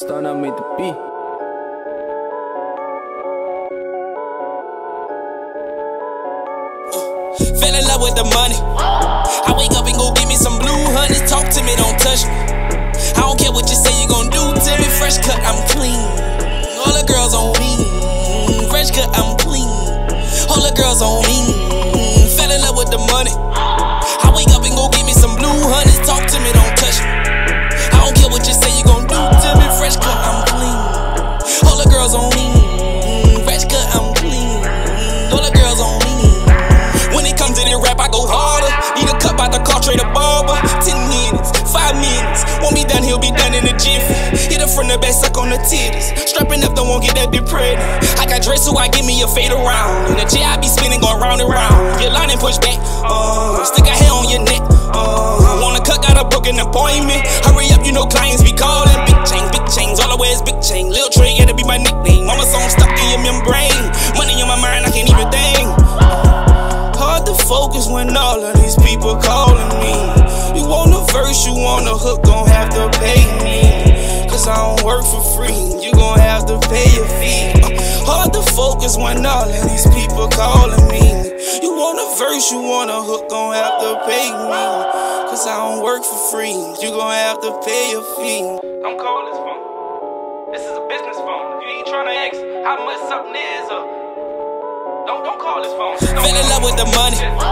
Starting out made the beat. Fell in love with the money. I wake up and go get me some blue honey. Talk to me, don't touch me. I don't care what you say you gon' do to me. Fresh cut, I'm clean. All the girls on me. Fresh cut, I'm clean. All the girls on me. Fell in love with the money. I wake up and go get me some blue honey. Talk to me, don't touch me. I don't care what you say you gon' do to me. Fresh cut, I'm clean. All the girls on me. Fresh cut, I'm clean. All the girls on me. When it comes to the rap, I go harder. Need a cup out the car, trade a barber. 10 minutes, 5 minutes. Won't be done, he'll be done in a jiffy. Hit her from the back, suck on the titties. Strapping up, don't want get that depraved. I got dressed, so I give me a fade around. In the chair, I be spinning, going round and round. Your line and push back. Stick a hair on your neck. Want a cut, got a broken appointment. Hurry up, you know clients be calling. Big chains, all the way is big chain. Lil Trey, yeah, to be my nickname. Mama song stuck in your membrane. Money on my mind, I can't even think. Hard to focus when all of these people calling me. You want a verse, you want a hook, gon' have to pay me. Cause I don't work for free, you gon' have to pay a fee. Hard to focus when all of these people calling me. You want a verse, you want a hook, gon' have to pay me. Cause I don't work for free, you gon' have to pay a fee. Don't call this phone, this is a business phone. If you ain't tryna ask how much something is, don't call this phone. Fell in love with the money.